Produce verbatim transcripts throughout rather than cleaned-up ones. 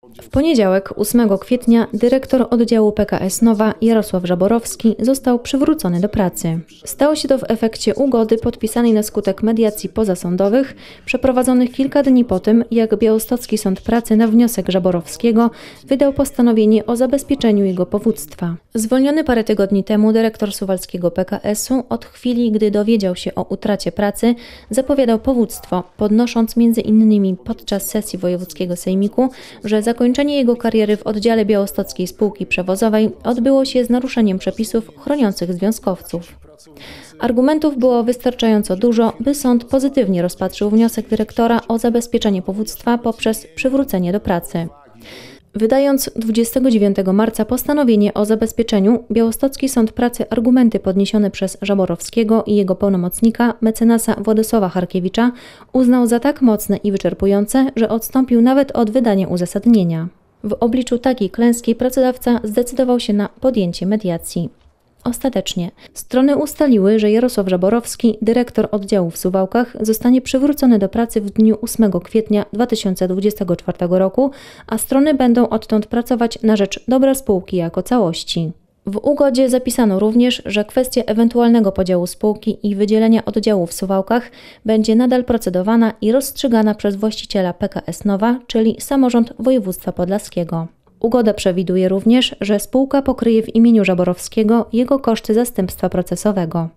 W poniedziałek, ósmego kwietnia, dyrektor oddziału P K S Nowa Jarosław Żaborowski został przywrócony do pracy. Stało się to w efekcie ugody podpisanej na skutek mediacji pozasądowych, przeprowadzonych kilka dni po tym, jak Białostocki Sąd Pracy na wniosek Żaborowskiego wydał postanowienie o zabezpieczeniu jego powództwa. Zwolniony parę tygodni temu dyrektor suwalskiego P K S-u od chwili, gdy dowiedział się o utracie pracy, zapowiadał powództwo, podnosząc między innymi podczas sesji wojewódzkiego sejmiku, że zakończenie jego kariery w oddziale białostockiej spółki przewozowej odbyło się z naruszeniem przepisów chroniących związkowców. Argumentów było wystarczająco dużo, by sąd pozytywnie rozpatrzył wniosek dyrektora o zabezpieczenie powództwa poprzez przywrócenie do pracy. Wydając dwudziestego dziewiątego marca postanowienie o zabezpieczeniu, Białostocki Sąd Pracy argumenty podniesione przez Żaborowskiego i jego pełnomocnika, mecenasa Władysława Harkiewicza, uznał za tak mocne i wyczerpujące, że odstąpił nawet od wydania uzasadnienia. W obliczu takiej klęski pracodawca zdecydował się na podjęcie mediacji. Ostatecznie strony ustaliły, że Jarosław Żaborowski, dyrektor oddziału w Suwałkach, zostanie przywrócony do pracy w dniu ósmego kwietnia dwa tysiące dwudziestego czwartego roku, a strony będą odtąd pracować na rzecz dobra spółki jako całości. W ugodzie zapisano również, że kwestia ewentualnego podziału spółki i wydzielenia oddziału w Suwałkach będzie nadal procedowana i rozstrzygana przez właściciela P K S Nowa, czyli samorząd województwa podlaskiego. Ugoda przewiduje również, że spółka pokryje w imieniu Żaborowskiego jego koszty zastępstwa procesowego.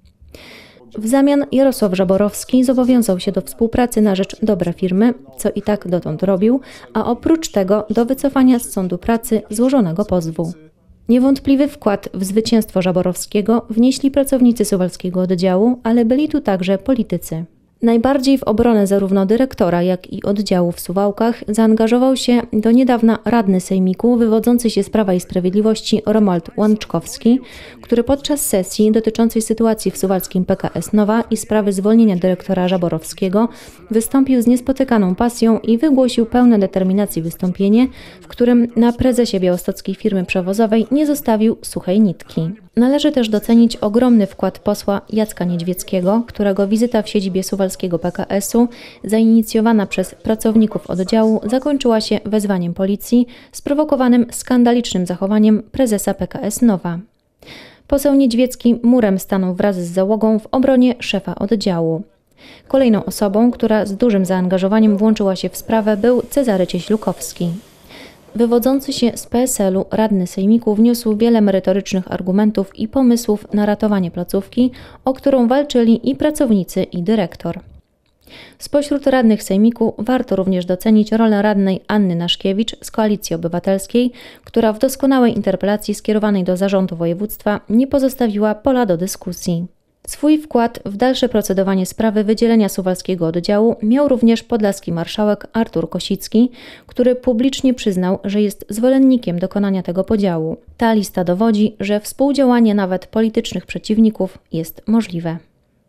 W zamian Jarosław Żaborowski zobowiązał się do współpracy na rzecz dobra firmy, co i tak dotąd robił, a oprócz tego do wycofania z sądu pracy złożonego pozwu. Niewątpliwy wkład w zwycięstwo Żaborowskiego wnieśli pracownicy suwalskiego oddziału, ale byli tu także politycy. Najbardziej w obronę zarówno dyrektora, jak i oddziału w Suwałkach zaangażował się do niedawna radny sejmiku wywodzący się z Prawa i Sprawiedliwości Romuald Łączkowski, który podczas sesji dotyczącej sytuacji w suwalskim P K S Nowa i sprawy zwolnienia dyrektora Żaborowskiego wystąpił z niespotykaną pasją i wygłosił pełne determinacji wystąpienie, w którym na prezesie białostockiej firmy przewozowej nie zostawił suchej nitki. Należy też docenić ogromny wkład posła Jacka Niedźwieckiego, którego wizyta w siedzibie suwalskiego P K S-u, zainicjowana przez pracowników oddziału, zakończyła się wezwaniem policji sprowokowanym skandalicznym zachowaniem prezesa P K S Nowa. Poseł Niedźwiecki murem stanął wraz z załogą w obronie szefa oddziału. Kolejną osobą, która z dużym zaangażowaniem włączyła się w sprawę, był Cezary Cieślukowski. Wywodzący się z P S L-u radny sejmiku wniósł wiele merytorycznych argumentów i pomysłów na ratowanie placówki, o którą walczyli i pracownicy, i dyrektor. Spośród radnych sejmiku warto również docenić rolę radnej Anny Naszkiewicz z Koalicji Obywatelskiej, która w doskonałej interpelacji skierowanej do zarządu województwa nie pozostawiła pola do dyskusji. Swój wkład w dalsze procedowanie sprawy wydzielenia suwalskiego oddziału miał również podlaski marszałek Artur Kosicki, który publicznie przyznał, że jest zwolennikiem dokonania tego podziału. Ta lista dowodzi, że współdziałanie nawet politycznych przeciwników jest możliwe.